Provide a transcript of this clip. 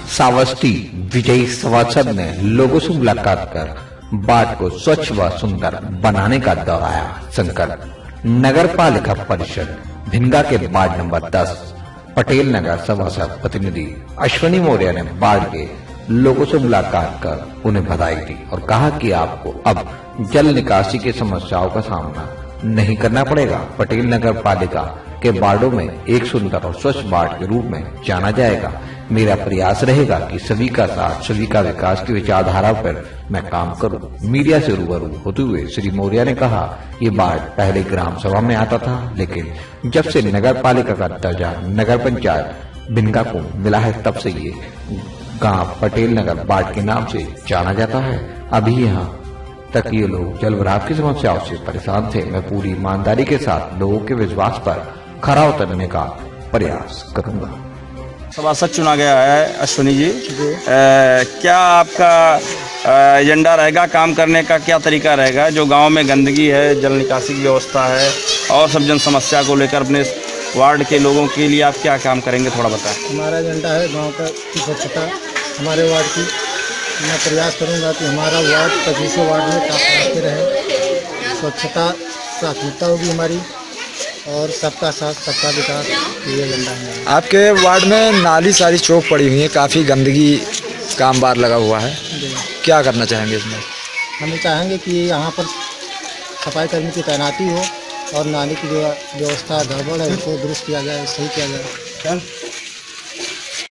सावस्ती विजयी सभासद ने लोगों से मुलाकात कर वार्ड को स्वच्छ व सुंदर बनाने का दोहराया संकल्प। नगर पालिका परिषद भिंगा के वार्ड नंबर 10 पटेल नगर सभासद प्रतिनिधि अश्विनी मौर्य ने वार्ड के लोगों से मुलाकात कर उन्हें बधाई दी और कहा कि आपको अब जल निकासी की समस्याओं का सामना नहीं करना पड़ेगा। पटेल नगर पालिका के वार्डों में एक सुंदर और स्वच्छ वार्ड के रूप में जाना जाएगा। मेरा प्रयास रहेगा कि सभी का साथ, सभी का विकास की विचारधारा पर मैं काम करूं। मीडिया से रूबरू होते हुए श्री मौर्य ने कहा, ये वार्ड पहले ग्राम सभा में आता था, लेकिन जब से नगर पालिका का दर्जा नगर पंचायत भिंगा को मिला है, तब से ये गांव पटेल नगर वार्ड के नाम से जाना जाता है। अभी यहाँ तक ये लोग जल भराव की समस्याओं से परेशान थे। मैं पूरी ईमानदारी के साथ लोगों के विश्वास पर खरा उतरने का प्रयास करूंगा। सभासद चुना गया है अश्विनी जी, क्या आपका एजेंडा रहेगा, काम करने का क्या तरीका रहेगा? जो गांव में गंदगी है, जल निकासी की व्यवस्था है और सब जन समस्या को लेकर अपने वार्ड के लोगों के लिए आप क्या काम करेंगे, थोड़ा बताएं। हमारा एजेंडा है गांव का स्वच्छता, हमारे वार्ड की। मैं प्रयास करूंगा कि हमारा वार्ड 25 वार्ड में टॉप पे रहे। स्वच्छता प्राथमिकता होगी हमारी और सबका साथ सबका विकास, ये एजेंडा है। आपके वार्ड में नाली सारी चौक पड़ी हुई है, काफ़ी गंदगी का अंबार लगा हुआ है, क्या करना चाहेंगे इसमें? हम चाहेंगे कि यहाँ पर सफाई कर्मी की तैनाती हो और नाली की जो व्यवस्था गड़बड़ है उसको दुरुस्त किया जाए, सही किया जाए।